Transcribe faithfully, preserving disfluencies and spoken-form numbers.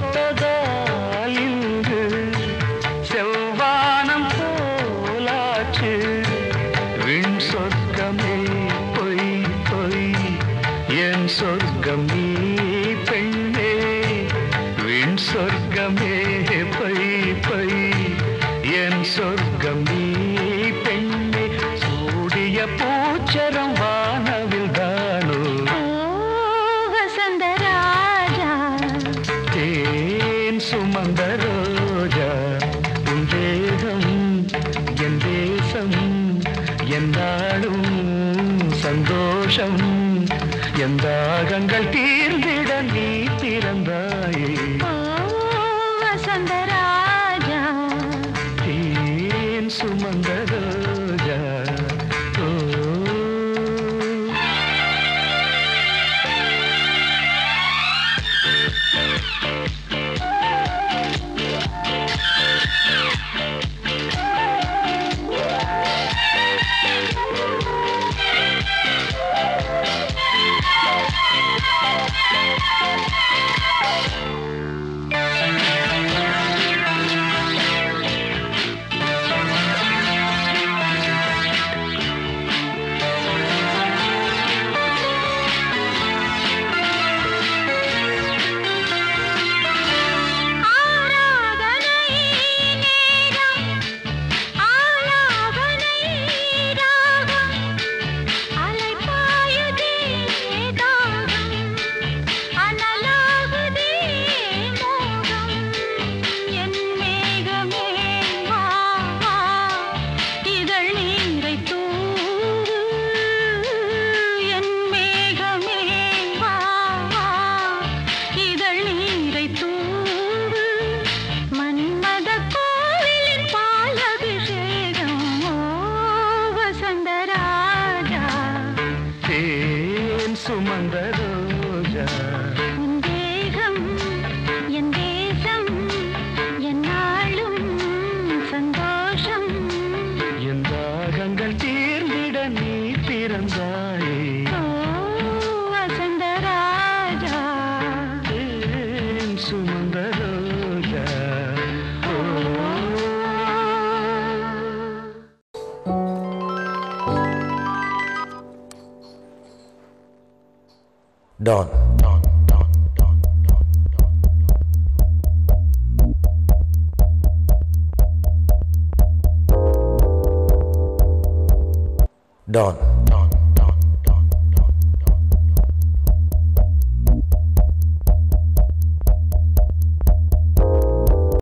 தொட்டதால் இங்கு செவ்வானம் போலாச்சு. விண் சொர்க்கமே பொய் பொய் என் சொர்க்கம் நீ பெண்ணே. விண் சொர்க்கமே பொய் பொய் என் சொர்க்கம் நீ பெண்ணே. சூடிய பூச்சரம் வானவில் தானோ வசந்த ராஜா. தேன் சுமந்த ரோஜா உன் தேகம் என் தேசம் என்னாலும் சந்தோஷம். என் தாகங்கள் தீர்ந்திட நீ பிறந்தாயே வசந்த ராஜா. தேன் சுமந்த ரோஜா. ஓ சுமந்த ரோஜா. உன் தேகம் என் தேசம் என்னாலும் சந்தோஷம். என் தாகங்கள் தீர்ந்திட நீ பிறந்தாயே வசந்த ராஜா. தேன் சுமந்த ரோஜா. Dawn. Dawn. Dawn. Dawn. Dawn. Dawn.